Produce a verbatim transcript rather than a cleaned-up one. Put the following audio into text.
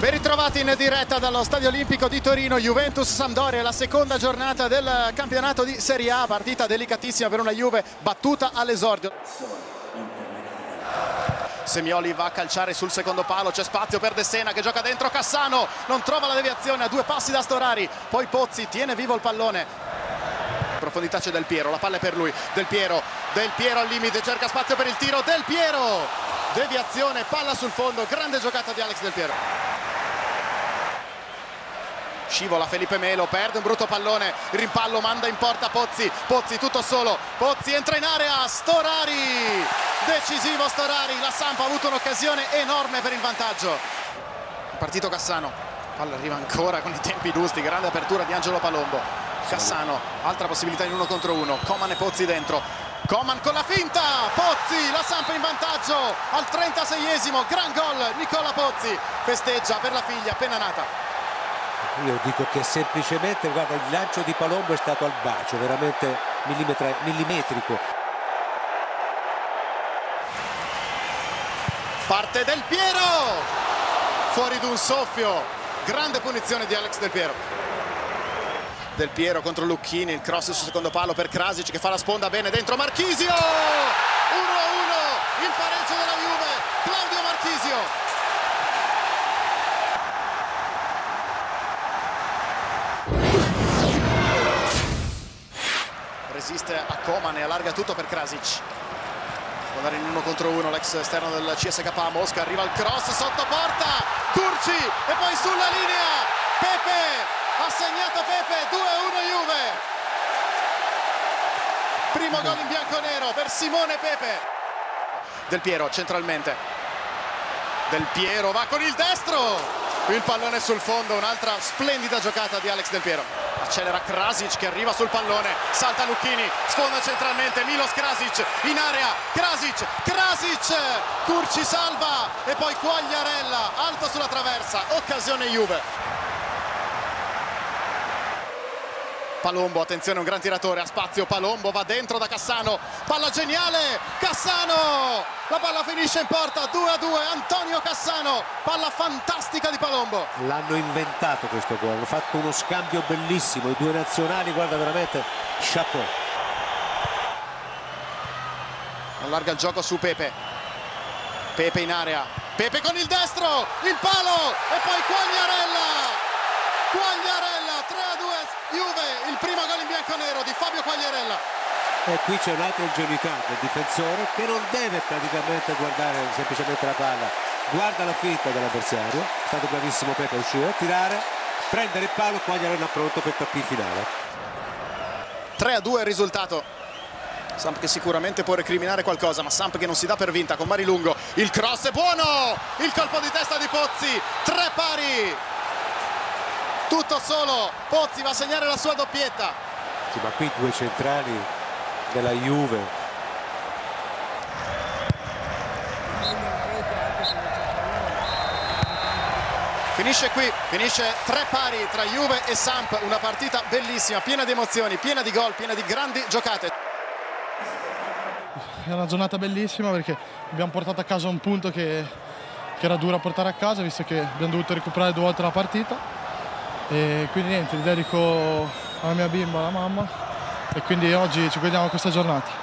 Ben ritrovati in diretta dallo Stadio Olimpico di Torino. Juventus-Sampdoria, la seconda giornata del campionato di Serie A, partita delicatissima per una Juve battuta all'esordio. Semioli va a calciare sul secondo palo, c'è spazio per De Sena che gioca dentro, Cassano non trova la deviazione a due passi da Storari, poi Pozzi tiene vivo il pallone. In profondità c'è Del Piero, la palla è per lui, Del Piero, Del Piero al limite, cerca spazio per il tiro, Del Piero, deviazione, palla sul fondo, grande giocata di Alex Del Piero. Scivola Felipe Melo, perde un brutto pallone, il rimpallo manda in porta Pozzi, Pozzi tutto solo, Pozzi entra in area, Storari, decisivo Storari, la Samp ha avuto un'occasione enorme per il vantaggio. Partito Cassano, palla arriva ancora con i tempi giusti, grande apertura di Angelo Palombo, Cassano, altra possibilità in uno contro uno, Coman e Pozzi dentro, Coman con la finta, Pozzi, la Samp in vantaggio al trentaseiesimo, gran gol, Nicola Pozzi festeggia per la figlia appena nata. Io dico che semplicemente, guarda, il lancio di Palombo è stato al bacio, veramente millimetrico. Parte Del Piero, fuori d'un soffio, grande punizione di Alex Del Piero. Del Piero contro Lucchini, il cross sul secondo palo per Krasic che fa la sponda bene dentro Marchisio, uno a uno, il pareggio della Juve, Claudio Marchisio. Resiste a Coman e allarga tutto per Krasic. Può andare in uno contro uno l'ex esterno del C S K A Mosca, arriva il cross sotto porta, Curci e poi sulla linea, Pepe, ha segnato Pepe, due a uno Juve. Primo gol in bianconero per Simone Pepe. Del Piero centralmente, Del Piero va con il destro, il pallone sul fondo, un'altra splendida giocata di Alex Del Piero. Accelera Krasic che arriva sul pallone, salta Lucchini, sfonda centralmente, Milos Krasic in area, Krasic, Krasic, Curci salva e poi Quagliarella, alto sulla traversa, occasione Juve. Palombo, attenzione, un gran tiratore, a spazio Palombo, va dentro da Cassano, palla geniale, Cassano, la palla finisce in porta, due a due, Antonio Cassano, palla fantastica di Palombo. L'hanno inventato questo gol, hanno fatto uno scambio bellissimo, i due nazionali, guarda, veramente chapeau. Allarga il gioco su Pepe, Pepe in area, Pepe con il destro, il palo e poi Quagliarella, Quagliarella, tre a due Juve, il primo gol in bianconero di Fabio Quagliarella. E qui c'è un'altra ingenuità del difensore che non deve praticamente guardare semplicemente la palla, guarda la finta dell'avversario, è stato bravissimo Pepe a uscire, a tirare, prendere il palo, Quagliarella pronto per il tappì finale. tre a due il risultato. Samp che sicuramente può recriminare qualcosa, ma Samp che non si dà per vinta con Marilungo, il cross è buono, il colpo di testa di Pozzi, tre pari. Tutto solo, Pozzi va a segnare la sua doppietta. Sì, ma qui due centrali della Juve. Finisce qui, finisce tre pari tra Juve e Samp, una partita bellissima, piena di emozioni, piena di gol, piena di grandi giocate. È una giornata bellissima perché abbiamo portato a casa un punto che, che era duro portare a casa, visto che abbiamo dovuto recuperare due volte la partita. E quindi niente, li dedico alla mia bimba, alla mamma, e quindi oggi ci guardiamo questa giornata.